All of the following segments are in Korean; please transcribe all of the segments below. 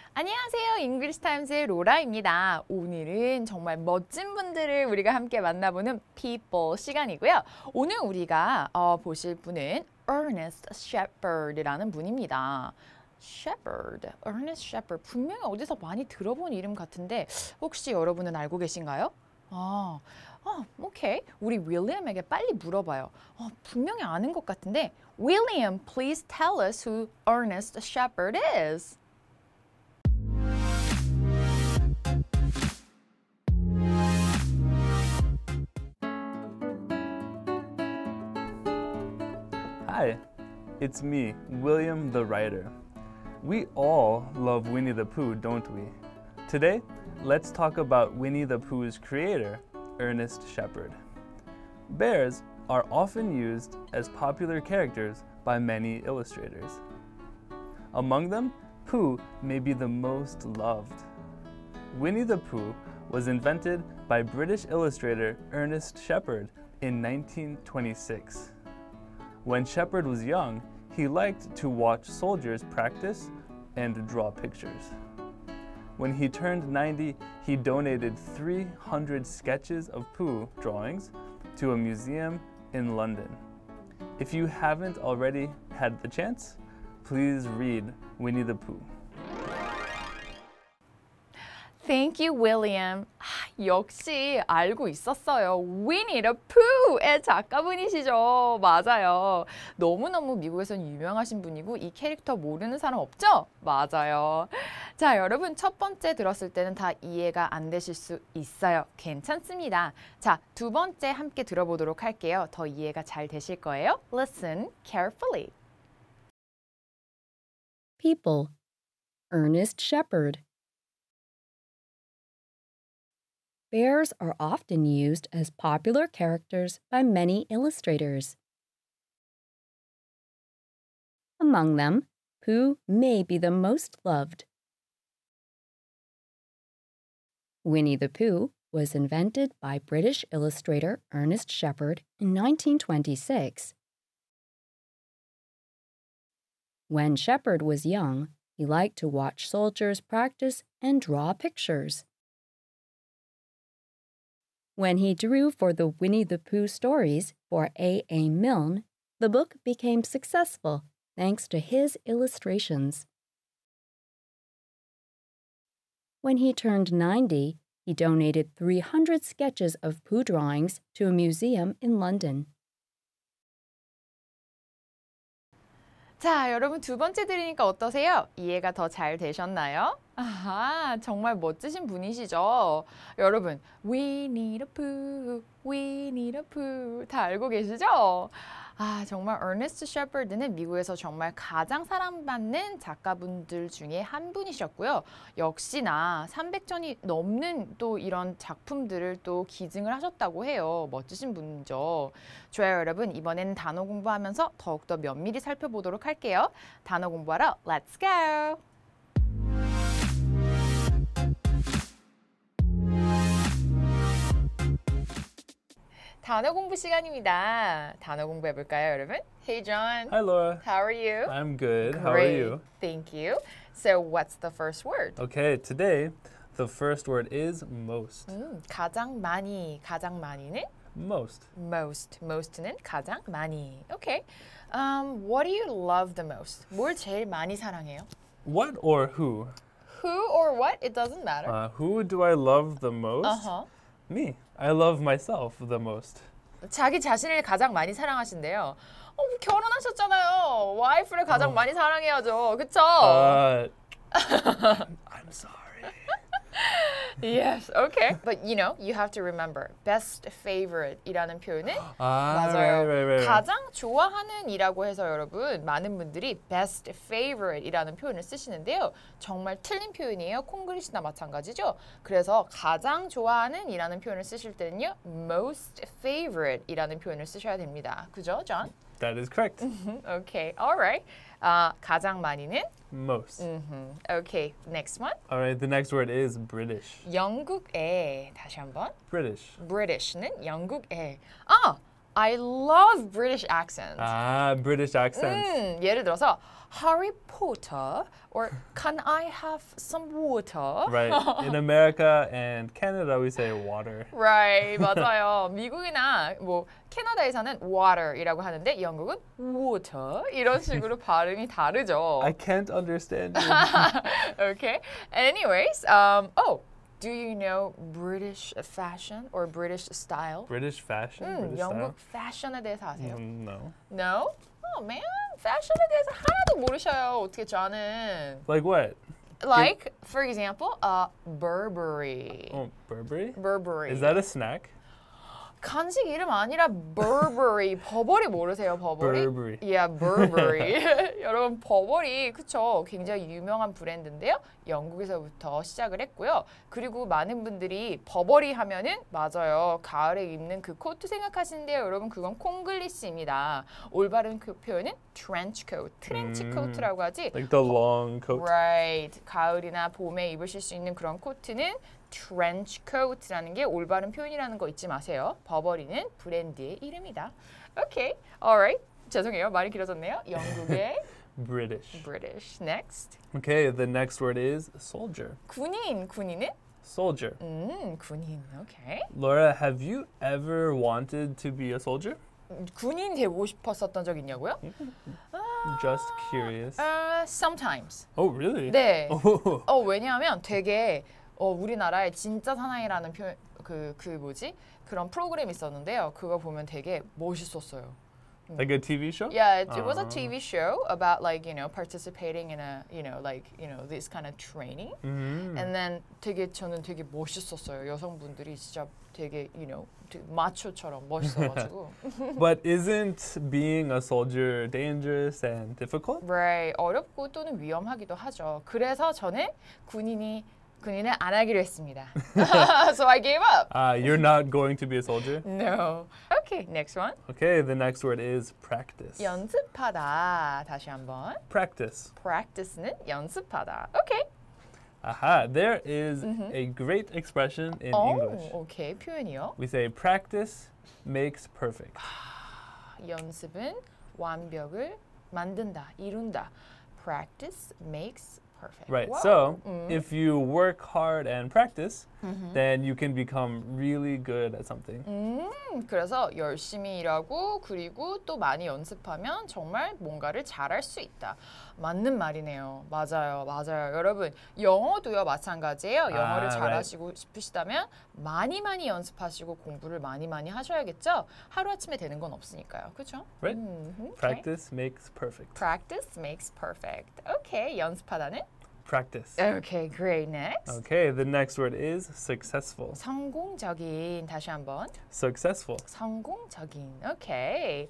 안녕하세요. 잉글리시 타임즈의 로라입니다. 오늘은 정말 멋진 분들을 우리가 함께 만나보는 People 시간이고요. 오늘 우리가 보실 분은 Ernest Shepard이라는 분입니다. Ernest Shepard. 분명히 어디서 많이 들어본 이름 같은데 혹시 여러분은 알고 계신가요? 오케이. 우리 윌리엄에게 빨리 물어봐요. 분명히 아는 것 같은데 William, please tell us who Ernest Shepard is. Hi, it's me, William the Writer. We all love Winnie the Pooh, don't we? Today, let's talk about Winnie the Pooh's creator, Ernest Shepard. Bears are often used as popular characters by many illustrators. Among them, Pooh may be the most loved. Winnie the Pooh was invented by British illustrator Ernest Shepard in 1926. When Shepard was young, he liked to watch soldiers practice and draw pictures. When he turned 90, he donated 300 sketches of Pooh drawings to a museum in London. If you haven't already had the chance, please read Winnie the Pooh. Thank you, William. 역시 알고 있었어요. Winnie the Pooh의 작가분이시죠. 맞아요. 너무너무 미국에선 유명하신 분이고 이 캐릭터 모르는 사람 없죠? 맞아요. 자, 여러분 첫 번째 들었을 때는 다 이해가 안 되실 수 있어요. 괜찮습니다. 자, 두 번째 함께 들어보도록 할게요. 더 이해가 잘 되실 거예요. Listen carefully. People. Ernest Shepard. Bears are often used as popular characters by many illustrators. Among them, Pooh may be the most loved. Winnie the Pooh was invented by British illustrator Ernest Shepard in 1926. When Shepard was young, he liked to watch soldiers practice and draw pictures. When he drew for the Winnie the Pooh stories for A.A. Milne, the book became successful thanks to his illustrations. When he turned 90, he donated 300 sketches of Pooh drawings to a museum in London. 자, 여러분 두 번째 들으니까 어떠세요? 이해가 더 잘 되셨나요? 아하, 정말 멋지신 분이시죠? 여러분, We need a Pooh, We need a Pooh 다 알고 계시죠? 정말 어네스트 셰퍼드는 미국에서 정말 가장 사랑받는 작가분들 중에 한 분이셨고요. 역시나 300전이 넘는 또 이런 작품들을 또 기증을 하셨다고 해요. 멋지신 분이죠. 좋아요, 여러분. 이번에는 단어 공부하면서 더욱더 면밀히 살펴보도록 할게요. 단어 공부하러 Let's go! 단어 공부 시간입니다. 단어 공부해 볼까요, 여러분? Hey, John. Hi, Laura. How are you? I'm good. How are Great. you? Thank you. So, what's the first word? Okay, today the first word is most. 가장 많이. 가장 많이는 Most. most. most는 가장 많이. Okay. What do you love the most? 뭘 제일 많이 사랑해요? What or who? Who or what? It doesn't matter. Who do I love the most? Me. I love myself the most. 자기 자신을 가장 많이 사랑하신대요. 결혼하셨잖아요. 와이프를 가장 많이 사랑해야죠. 그쵸? I'm sorry. Yes, okay. But you know, you have to remember, best favorite이라는 표현은 맞아요. Right. 가장 좋아하는이라고 해서 여러분 많은 분들이 best favorite이라는 표현을 쓰시는데요. 정말 틀린 표현이에요. 콩글리시나 마찬가지죠. 그래서 가장 좋아하는이라는 표현을 쓰실 때는요, most favorite이라는 표현을 쓰셔야 됩니다. 그죠, John? That is correct. Okay, all right. 가장 많이는 Most. Okay, next one. All right, the next word is British. 영국의 다시 한번. British. British는 영국의. I love British accents. Ah, British accents. 예를 들어서 Harry Potter or Can I have some water? Right. In America and Canada, we say water. Right, 맞아요. 미국이나 뭐 캐나다에서는 water이라고 하는데 영국은 water 이런 식으로 발음이 다르죠. I can't understand you. Okay. Anyways, do you know British fashion or British style? British fashion? British 영국 패션에 대해서 아세요? No. No? Oh man, 패션에 대해서 하나도 모르셔요. 어떻게 저는? Like what? Like, for example, Burberry. Oh, Burberry? Burberry. Is that a snack? 간식 이름 아니라 Burberry. 버버리 모르세요, 버버리? Burberry. Yeah, Burberry. 여러분, 버버리, 그쵸? 굉장히 유명한 브랜드인데요. 영국에서부터 시작을 했고요. 그리고 많은 분들이 버버리 하면은 맞아요. 가을에 입는 그 코트 생각하시는데요. 여러분, 그건 콩글리시입니다. 올바른 그 표현은 trench coat, 트렌치 코트라고 하지. Like the long coat. Right. 가을이나 봄에 입으실 수 있는 그런 코트는 trench coat라는 게 올바른 표현이라는 거 잊지 마세요. 버버리는 브랜드의 이름이다. Okay. Alright. 죄송해요. 말이 길어졌네요. 영국의 British. British. Next. Okay, the next word is soldier. 군인. 군인은? Soldier. 군인. Okay. Laura, have you ever wanted to be a soldier? 군인 되고 싶었었던 적 있냐고요? Just curious. Sometimes. Oh, really? 네. Oh. 왜냐하면 되게 우리나라에 진짜 사나이라는 표현 그 뭐지? 그런 프로그램이 있었는데요. 그거 보면 되게 멋있었어요. Like a TV show? Yeah, it was a TV show about like, participating in a, this kind of training. And then 저는 되게 멋있었어요. 여성분들이 진짜 되게, 되게 마초처럼 멋있어가지고. But isn't being a soldier dangerous and difficult? Right, 어렵고 또는 위험하기도 하죠. 그래서 저는 군인을 안 하기로 했습니다. So I gave up. You're not going to be a soldier? No. Okay, next one. Okay, the next word is practice. 연습하다. 다시 한번. Practice. Practice는 연습하다. Okay. Aha, there is a great expression in English. 오케이. 표현이요. We say practice makes perfect. 연습은 완벽을 만든다, 이룬다. Practice makes perfect. Right, Wow. so if you work hard and practice, then you can become really good at something. 그래서 열심히 일하고 그리고 또 많이 연습하면 정말 뭔가를 잘할 수 있다. 맞는 말이네요. 맞아요. 여러분, 영어도요 마찬가지예요. 영어를 잘하시고 싶으시다면 많이 연습하시고 공부를 많이 하셔야겠죠? 하루아침에 되는 건 없으니까요. 그렇죠? Right? Practice makes perfect. Practice makes perfect. Okay, 연습하다는? Practice. Okay, great. Next. Okay, the next word is successful. 성공적인. 다시 한번. Successful. 성공적인. Okay.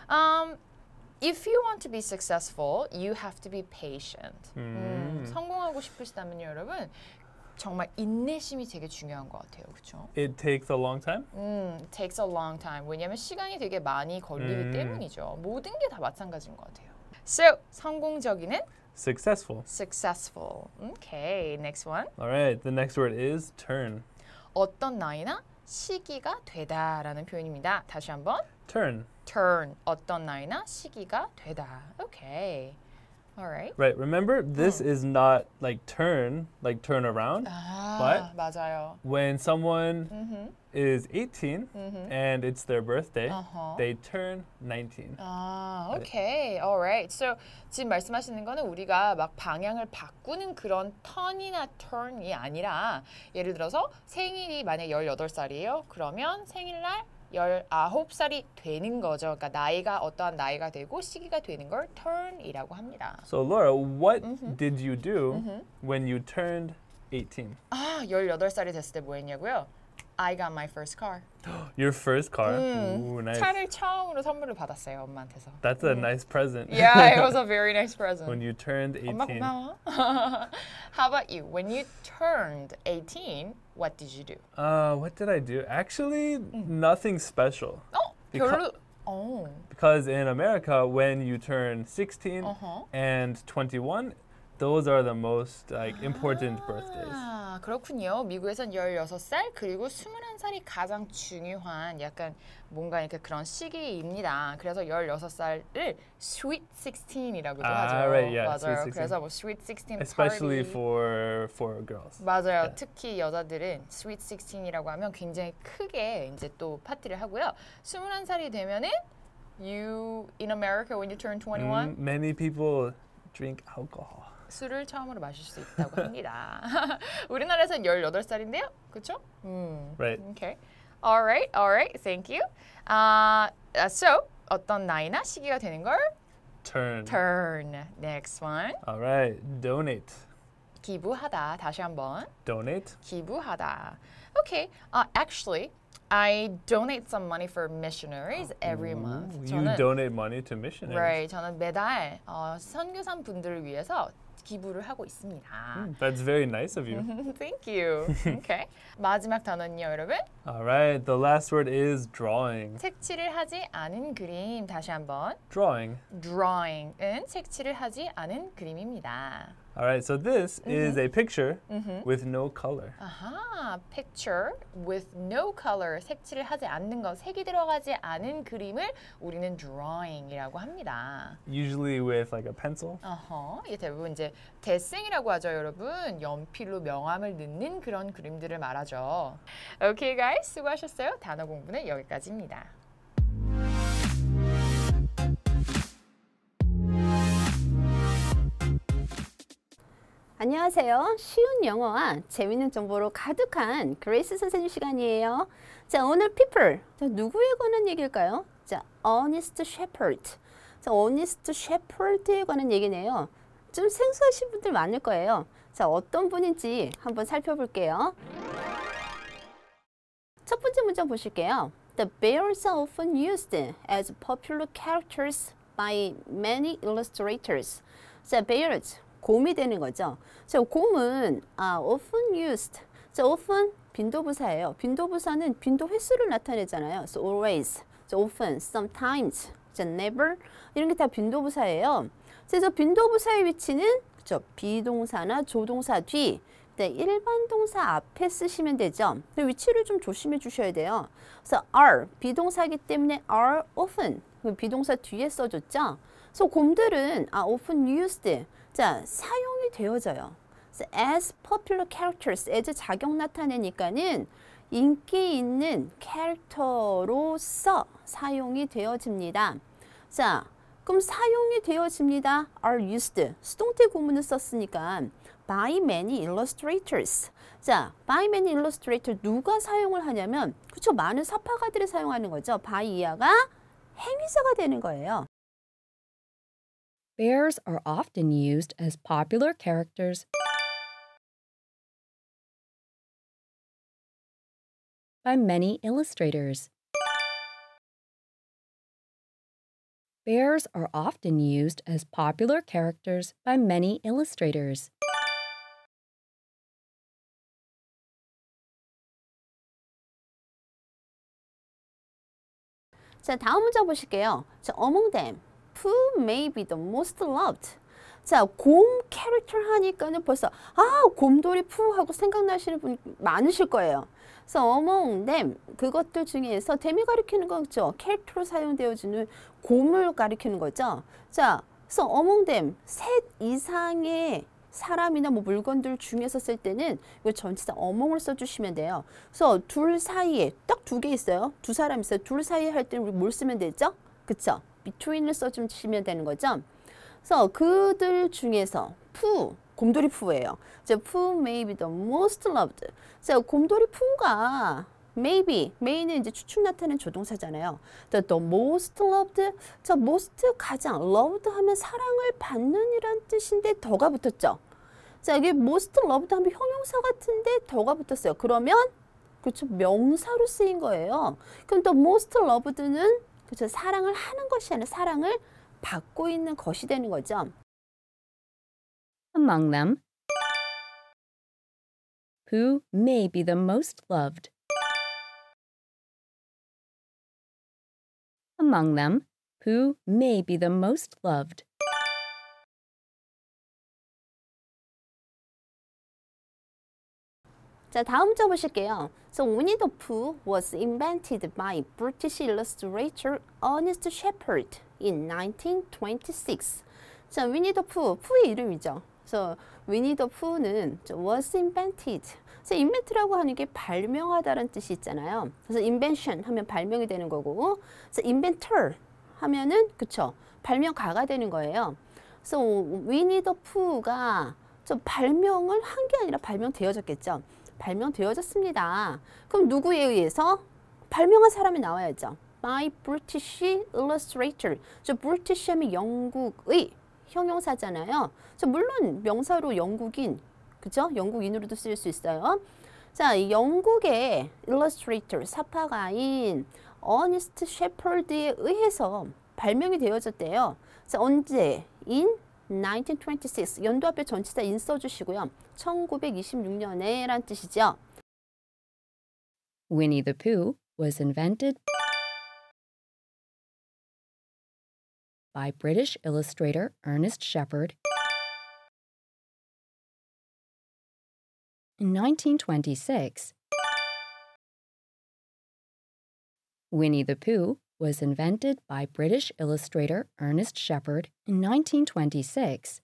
If you want to be successful, you have to be patient. 성공하고 싶으시다면요, 여러분. 정말 인내심이 되게 중요한 것 같아요. 그렇죠? It takes a long time? It takes a long time. 왜냐하면 시간이 되게 많이 걸리기 때문이죠. 모든 게 다 마찬가지인 것 같아요. So, 성공적인은 Successful. successful. Okay, next one. All right, the next word is turn. 어떤 나이나 시기가 되다라는 표현입니다. 다시 한번. Turn. turn. 어떤 나이나 시기가 되다. Okay. Alright. Right, remember, this is not like turn around. But 맞아요. when someone is 18 and it's their birthday, they turn 19. Okay. Alright. So, 지금 말씀하시는 거는 우리가 막 방향을 바꾸는 그런 턴이나 turn이 아니라 예를 들어서 생일이 만약 18살이에요. 그러면 생일날 19살이 되는 거죠. 그러니까 나이가 어떠한 나이가 되고 시기가 되는 걸 turn이라고 합니다. So Laura, what did you do when you turned 18? 18살이 됐을 때 뭐 했냐고요? I got my first car. Your first car? Ooh, nice. 차를 처음으로 선물을 받았어요, 엄마한테서. That's a nice present. Yeah, it was a very nice present. When you turned 18. 엄마 고마워. How about you? When you turned 18, what did you do? What did I do? Actually, nothing special. 별로. Because in America, when you turn 16 and 21, those are the most like important birthdays. 아, 그렇군요. 미국에선 16살 그리고 21살이 가장 중요한 약간 뭔가 이렇게 그런 시기입니다. 그래서 16살을 Sweet 16이라고도 하죠. Right, yeah, 맞아요. Sweet 16. 그래서 뭐 Sweet 16 Especially party. for girls. 맞아요. Yeah. 특히 여자들은 Sweet 16이라고 하면 굉장히 크게 이제 또 파티를 하고요. 21살이 되면은 you in America when you turn 21 Many people drink alcohol. 술을 처음으로 마실 수 있다고 합니다. 우리나라에서는 18살인데요. 그렇죠? Right. Okay. All right. Thank you. So 어떤 나이나 시기가 되는 걸 turn. Next one. All right. Donate. 기부하다. 다시 한번. Donate. 기부하다. Okay. Actually, I donate some money for missionaries every month. You donate money to missionaries. Right. 저는 매달 선교사 분들을 위해서 기부를 하고 있습니다. That's very nice of you. Thank you. Okay. 마지막 단어는요, 여러분. All right. The last word is drawing. 색칠을 하지 않은 그림. 다시 한번. Drawing. Drawing은 색칠을 하지 않은 그림입니다. All right. So this is a picture with no color. 아하, picture with no color. 색칠을 하지 않는 것, 색이 들어가지 않은 그림을 우리는 drawing이라고 합니다. Usually with like a pencil. 이게 대부분 이제 데생이라고 하죠, 여러분. 연필로 명암을 넣는 그런 그림들을 말하죠. Okay, guys, 수고하셨어요. 단어 공부는 여기까지입니다. 안녕하세요. 쉬운 영어와 재미있는 정보로 가득한 그레이스 선생님 시간이에요. 자, 오늘 people. 자, 누구에 관한 얘기일까요? 자, honest shepherd. 자, honest shepherd에 관한 얘기네요. 좀 생소하신 분들 많을 거예요. 자, 어떤 분인지 한번 살펴볼게요. 첫 번째 문장 보실게요. The bears are often used as popular characters by many illustrators. 자, bears. 곰이 되는 거죠. 자, 곰은 often used. 자, often 빈도부사예요. 빈도부사는 빈도 횟수를 나타내잖아요. So always, so often, sometimes, 자, never 이런 게 다 빈도부사예요. 그래서 빈도부사의 위치는 그렇죠. 비동사나 조동사 뒤, 네, 일반 동사 앞에 쓰시면 되죠. 위치를 좀 조심해 주셔야 돼요. 그래서 are 비동사이기 때문에 are often 비동사 뒤에 써줬죠. 그래서 곰들은 often used. 자, 사용이 되어져요. as popular characters, as 자격 나타내니까는 인기 있는 캐릭터로서 사용이 되어집니다. 자, 그럼 사용이 되어집니다. are used. 수동태 구문을 썼으니까 by many illustrators. 자, by many illustrators 누가 사용을 하냐면 그쵸, 많은 사파가들이 사용하는 거죠. by 이하가 행위사가 되는 거예요. Bears are often used as popular characters by many illustrators. Bears are often used as popular characters by many illustrators. 자, 다음 문장 보실게요. 자, among them, who may be the most loved? 자, 곰 캐릭터 하니까는 벌써 곰돌이 푸 하고 생각나시는 분 많으실 거예요. 그래서 among them, 그것들 중에서 them이 가리키는 거죠. 캐릭터로 사용되어지는 곰을 가리키는 거죠. 자, 그래서 among them, 셋 이상의 사람이나 뭐 물건들 중에서 쓸 때는 이거 전치사 among을 써주시면 돼요. 그래서 둘 사이에 딱 두 개 있어요. 두 사람 있어요. 둘 사이에 할 때는 우리 뭘 쓰면 되죠? 그쵸? between을 써주시면 되는 거죠. 그래서 그들 중에서 곰돌이 푸예요. 자, 푸 may be the most loved. 자, 곰돌이 푸가 may는 이제 추측 나타내는 조동사잖아요. the most loved. 자, most 가장 loved 하면 사랑을 받는 이란 뜻인데 더가 붙었죠. 자, 여기 most loved 하면 형용사 같은데 더가 붙었어요. 그러면 그렇죠, 명사로 쓰인 거예요. 그럼 the most loved는 그렇죠, 사랑을 하는 것이 아니라 사랑을 받고 있는 것이 되는 거죠. Among them, who may be the most loved. Among them, who may be the most loved. 자, 다음 문제 보실게요. So Winnie the Pooh was invented by British illustrator Ernest Shepard in 1926. 자, 위니 더 푸, 푸의 이름이죠. 그래서 위니 더 푸는 was invented. 그래서 invent라고 하는 게 발명하다라는 뜻이 있잖아요. 그래서 invention 하면 발명이 되는 거고, 그래서 inventor 하면은 그쵸, 발명가가 되는 거예요. 그래서 위니 더 푸가 발명을 한 게 아니라 발명되어졌겠죠. 발명되어졌습니다. 그럼 누구에 의해서? 발명한 사람이 나와야죠. By British illustrator. 저 British 하면 영국의 형용사잖아요. 물론 명사로 영국인, 그죠? 영국인으로도 쓸 수 있어요. 자, 영국의 illustrator, 사파가인 어니스트 셰퍼드에 의해서 발명이 되어졌대요. 자, 언제? In 1926. 연도 앞에 전치사 in 써주시고요. 1926년에 란 뜻이죠. Winnie the Pooh was invented by British illustrator Ernest Shepard in 1926. Winnie the Pooh was invented by British illustrator Ernest Shepard in 1926.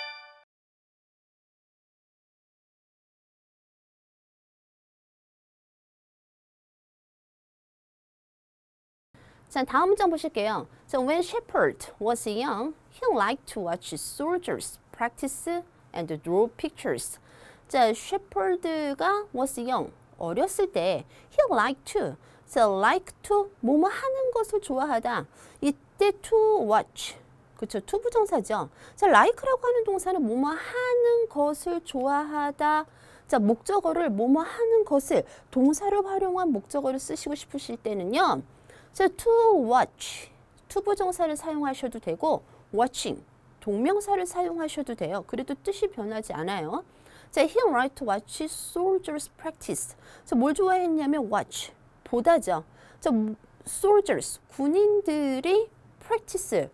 자, 다음 문장 보실게요. So when Shepard was young, he liked to watch soldiers practice and draw pictures. 자, 셰퍼드가 was young, 어렸을 때 he liked to, so like to, 뭐뭐 하는 것을 좋아하다. 이때 to watch, 그렇죠? to 부정사죠. 자, like라고 하는 동사는 뭐뭐 하는 것을 좋아하다. 자, 목적어를 뭐뭐 하는 것을, 동사를 활용한 목적어를 쓰시고 싶으실 때는요. 자, to watch, to 부정사를 사용하셔도 되고 watching, 동명사를 사용하셔도 돼요. 그래도 뜻이 변하지 않아요. 자, he liked to watch soldiers practice. 자, 뭘 좋아했냐면 watch, 보다죠. 자, soldiers, 군인들이 practice,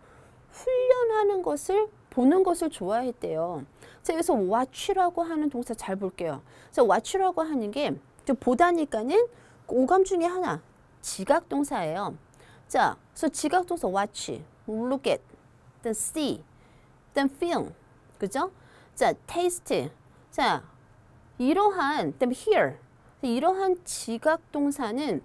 훈련하는 것을, 보는 것을 좋아했대요. 자, 여기서 watch라고 하는 동사 잘 볼게요. 자, watch라고 하는 게 보다니까는 오감 중에 하나, 지각 동사예요. 자, 그래서 지각 동사 watch, look at, then see, then feel, 그죠? 자, taste, 자, 이러한, then hear, 이러한 지각 동사는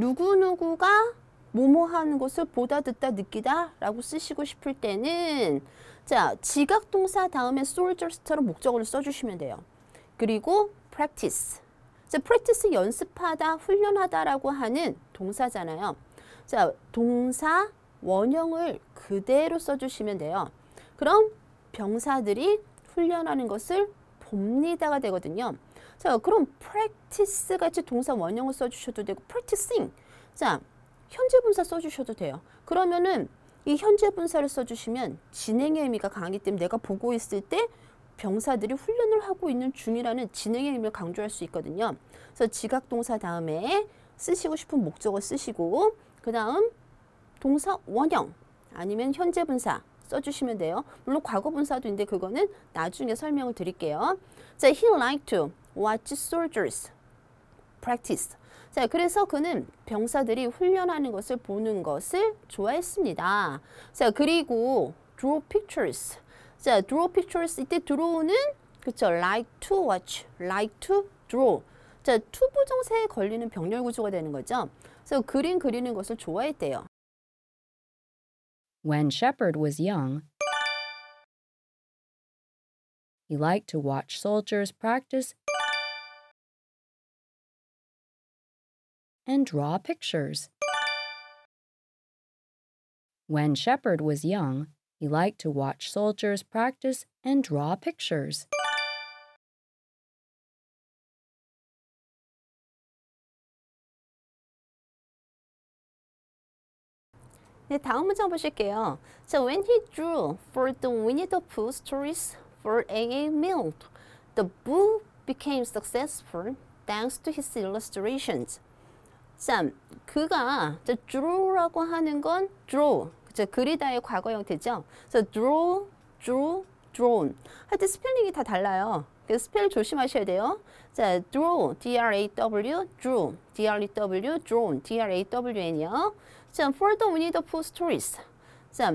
누구누구가 뭐뭐 하는 것을 보다, 듣다, 느끼다 라고 쓰시고 싶을 때는 자, 지각 동사 다음에 soldiers처럼 목적어를 써주시면 돼요. 그리고 practice. 자, practice 연습하다, 훈련하다라고 하는 동사잖아요. 자, 동사 원형을 그대로 써주시면 돼요. 그럼 병사들이 훈련하는 것을 봅니다가 되거든요. 자, 그럼 practice 같이 동사 원형을 써주셔도 되고 practicing. 자, 현재 분사 써주셔도 돼요. 그러면은 이 현재 분사를 써주시면 진행의 의미가 강하기 때문에 내가 보고 있을 때 병사들이 훈련을 하고 있는 중이라는 진행의 의미를 강조할 수 있거든요. 그래서 지각 동사 다음에 쓰시고 싶은 목적어 쓰시고 그 다음 동사 원형 아니면 현재 분사 써주시면 돼요. 물론 과거 분사도 있는데 그거는 나중에 설명을 드릴게요. 자, he liked to watch soldiers practice. 자, 그래서 그는 병사들이 훈련하는 것을 보는 것을 좋아했습니다. 자, 그리고 draw pictures. 자, draw pictures 이때 draw는 그쵸? like to watch, like to draw. 자, to 부정사에 걸리는 병렬 구조가 되는 거죠. 그래서 그림 그리는 것을 좋아했대요. When Shepard was young, he liked to watch soldiers practice and draw pictures. When Shepard was young, he liked to watch soldiers practice and draw pictures. 네, 다음 문장 보실게요. So when he drew for the Winnie the Pooh stories for A.A. Milne, the book became successful thanks to his illustrations. 자, 그가 draw라고 하는 건 draw, 그죠? 그리다의 과거 형태죠. 그래서 draw, drew, drawn. 할 때 스펠링이 다 달라요. 그 스펠 조심하셔야 돼요. 자, draw, D-R-A-W, drew, D-R-E-W, drawn, D-R-A-W-N이요. 자, for the Winnie the Pooh stories. 자,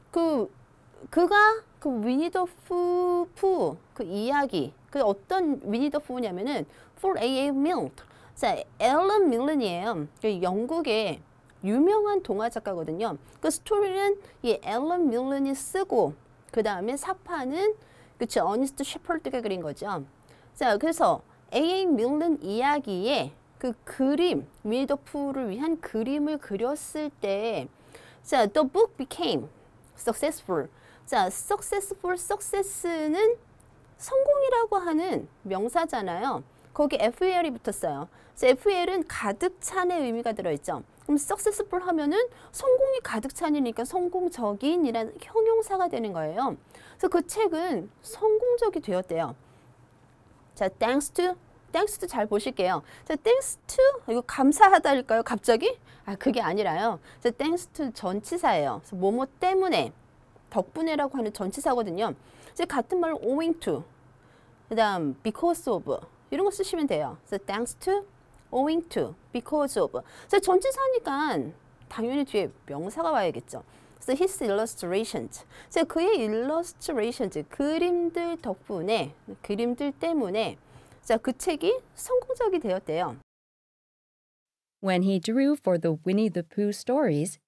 그가 그 위니 더 푸 그 이야기 그 어떤 위니 더 푸냐면은 for A.A. Milne. 자, 앨런 밀런이에요. 그 영국의 유명한 동화 작가거든요. 그 스토리는 이 앨런 밀런이 쓰고 그 다음에 사파는 그쵸 어니스트 셰퍼드가 그린 거죠. 자, 그래서 A.A. 밀런 이야기에 그 그림 위니 더 푸를 위한 그림을 그렸을 때, 자, the book became successful. 자, success는 성공이라고 하는 명사잖아요. 거기 FAL이 붙었어요. 그래서 FAL은 가득 찬의 의미가 들어있죠. 그럼 successful 하면은 성공이 가득 찬이니까 성공적인이라는 형용사가 되는 거예요. 그래서 그 책은 성공적이 되었대요. 자, thanks to 잘 보실게요. 자, thanks to 이거 감사하다일까요? 갑자기? 그게 아니라요. 자, thanks to 전치사예요. 그래서 뭐뭐 때문에 덕분에라고 하는 전치사거든요. 이제 같은 말로 owing to, 그다음 because of 이런 거 쓰시면 돼요. 그래서 thanks to, owing to, because of. 그래서 전치사니까 당연히 뒤에 명사가 와야겠죠. 그래서 his illustrations. 그래서 그의 illustrations, 그림들 덕분에, 그림들 때문에, 자, 그 책이 성공적이 되었대요. When he drew for the Winnie the Pooh stories,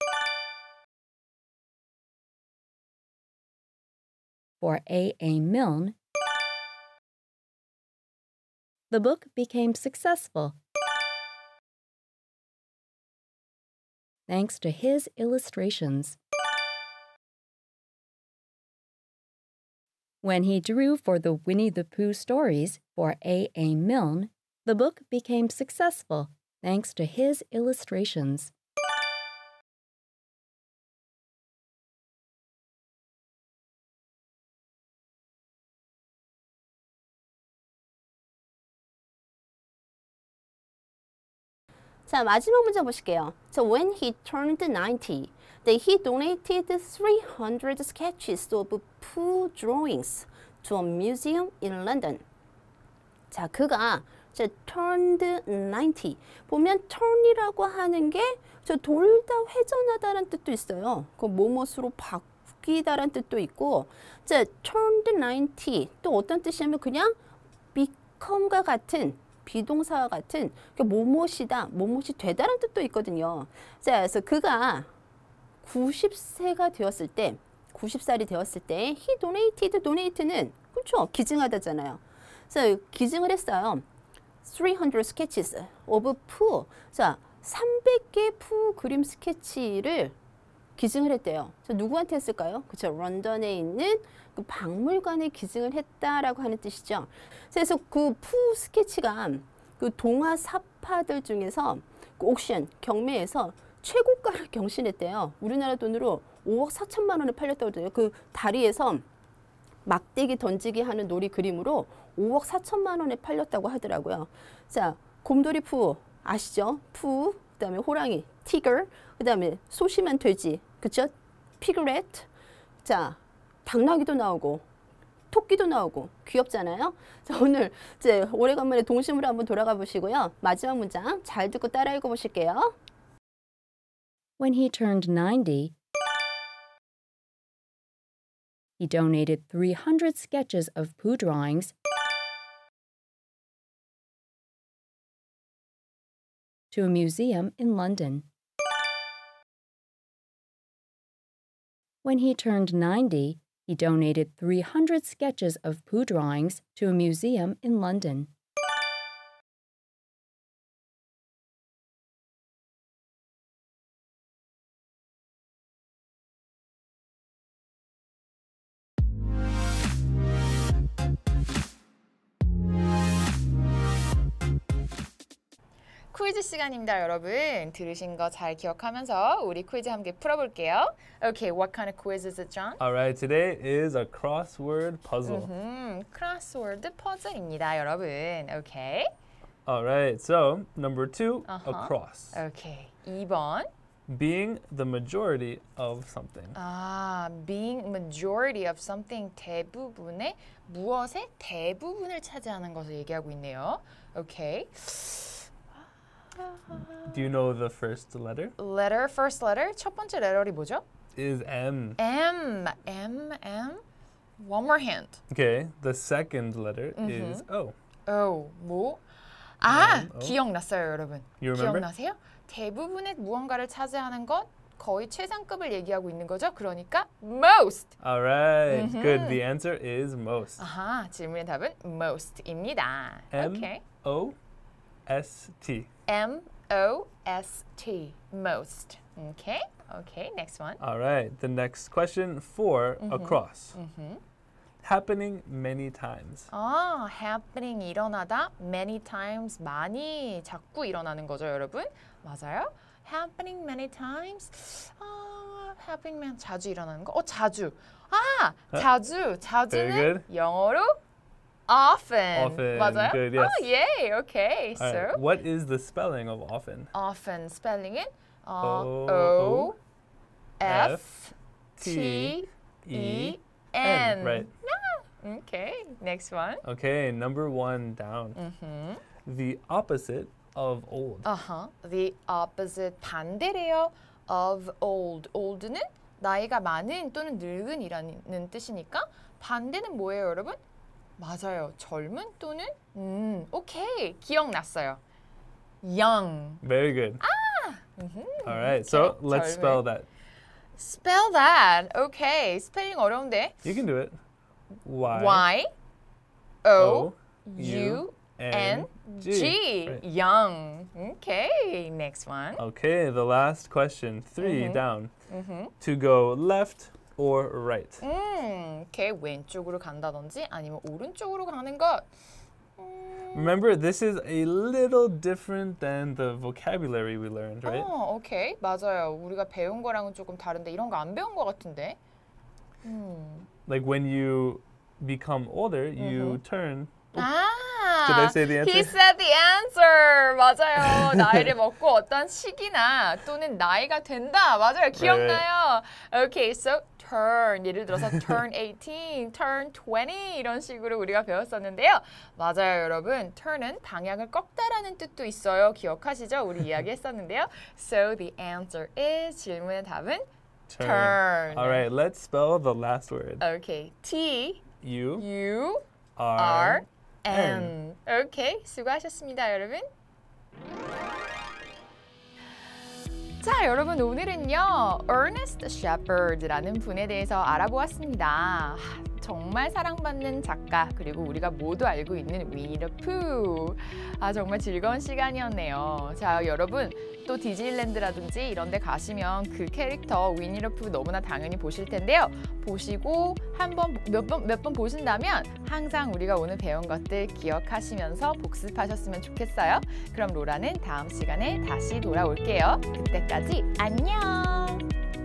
for A.A. Milne, the book became successful thanks to his illustrations. When he drew for the Winnie the Pooh stories for A.A. Milne, the book became successful thanks to his illustrations. 자, 마지막 문제 보실게요. So when he turned 90, he donated 300 sketches of Pooh drawings to a museum in London. 자, 그가 turned 90. 보면 turn이라고 하는 게 돌다 회전하다라는 뜻도 있어요. 그 뭐뭇으로 바뀌다라는 뜻도 있고, 자, turned 90 또 어떤 뜻이냐면 그냥 become과 같은 비동사와 같은 뭐뭇이다, 뭐뭇이 되다라는 뜻도 있거든요. 자, 그래서 그가 90세가 되었을 때, 90살이 되었을 때, he donated, donate는 그렇죠, 기증하다잖아요. 그래서 기증을 했어요. 300 sketches of Pooh. 자, 300개 푸 그림 스케치를 기증을 했대요. 누구한테 했을까요? 그렇죠, 런던에 있는 그 박물관에 기증을 했다라고 하는 뜻이죠. 그래서 그 푸 스케치가 그 동화 사파들 중에서 그 옥션 경매에서 최고가를 경신했대요. 우리나라 돈으로 5억 4천만 원에 팔렸다고 해요. 그 다리에서 막대기 던지기 하는 놀이 그림으로 5억 4천만 원에 팔렸다고 하더라고요. 자, 곰돌이 푸 아시죠? 푸, 그다음에 호랑이, 티거, 그다음에 소심한 돼지, 그쵸? 피그렛. 자, 당나귀도 나오고 토끼도 나오고 귀엽잖아요. 자, 오늘 이제 오래간만에 동심으로 한번 돌아가 보시고요. 마지막 문장 잘 듣고 따라 읽어보실게요. When he turned 90, he donated 300 sketches of Pooh drawings to a museum in London. When he turned 90, he donated 300 sketches of Pooh drawings to a museum in London. 퀴즈 시간입니다, 여러분. 들으신 거 잘 기억하면서 우리 퀴즈 함께 풀어볼게요. Okay, what kind of quiz is it, John? Alright, today is a crossword puzzle. 크로스워드 퍼즐입니다, 여러분. Okay. Alright, so number 2, across. Okay. 2번. being the majority of something. 아, being majority of something 대부분의 무엇의 대부분을 차지하는 것을 얘기하고 있네요. 오케이. Do you know the first letter? Letter, first letter. 첫 번째 letter이 뭐죠? Is M. M. One more hint. Okay, the second letter is O. O. 뭐? 아, O. 기억났어요, 여러분. You remember? 기억나세요? 대부분의 무언가를 차지하는 것 거의 최상급을 얘기하고 있는 거죠. 그러니까 most. All right, good. The answer is most. 아하, 질문의 답은 most입니다. 오케이. M-O-S-T. M-O-S-T. Most. Okay. Okay, next one. All right, the next question for across. Happening many times. 아, happening 일어나다, many times 많이 자꾸 일어나는 거죠, 여러분. 맞아요? Happening many times. happening 자주 일어나는 거. 자주. 아, 자주. 자주는 Very good. 영어로 often. Often. 맞아요? Good, yes. yay. Okay. All So right, what is the spelling of often? often spelling은 O, F T, T E, E N. N. Right. Okay. Next one. Okay, number one down. The opposite of old. The opposite 반대래요. Of old. old는 나이가 많은 또는 늙은이라는 뜻이니까 반대는 뭐예요, 여러분? 맞아요. 젊은 또는 오케이. 기억났어요. young. Very good. All right, so let's 젊은. spell that. Spell that. Okay. 스펠링 어려운데. You can do it. Y, Y O O, U N N, G. G. Right. young. Okay. Next one. Okay, the last question, 3 down. To go left or right. 오케이. 왼쪽으로 간다든지 아니면 오른쪽으로 가는 것. Remember, this is a little different than the vocabulary we learned, right? 오케이. 맞아요. 우리가 배운 거랑은 조금 다른데 이런 거 안 배운 거 같은데. Like when you become older, you turn. 아, Did I say the answer? He said the answer. 맞아요. 나이를 먹고 어떤 시기나 또는 나이가 된다. 맞아요. 기억나요. Okay, so turn. 예를 들어서 turn 18, turn 20 이런 식으로 우리가 배웠었는데요. 맞아요, 여러분. turn은 방향을 꺾다라는 뜻도 있어요. 기억하시죠? 우리 이야기했었는데요. So the answer is 질문의 답은 turn. All right, let's spell the last word. Okay, T U U R R N. N. 오케이, 수고하셨습니다, 여러분. 자, 여러분 오늘은요, Ernest Shepard라는 분에 대해서 알아보았습니다. 정말 사랑받는 작가, 그리고 우리가 모두 알고 있는 위니 더 푸. 정말 즐거운 시간이었네요. 자, 여러분 또 디즈니랜드라든지 이런 데 가시면 그 캐릭터 위니 더 푸 너무나 당연히 보실 텐데요. 보시고 몇 번 보신다면 항상 우리가 오늘 배운 것들 기억하시면서 복습하셨으면 좋겠어요. 그럼 로라는 다음 시간에 다시 돌아올게요. 그때까지 안녕!